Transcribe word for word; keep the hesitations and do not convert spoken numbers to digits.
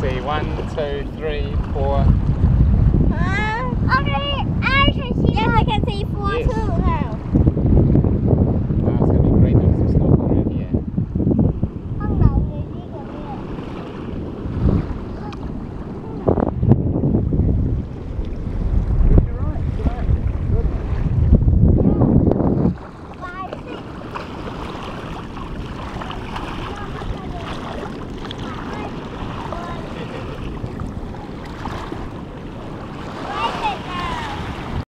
see. One, two, three, four. Uh, okay, I can see. Yes, I can see four Yes. too.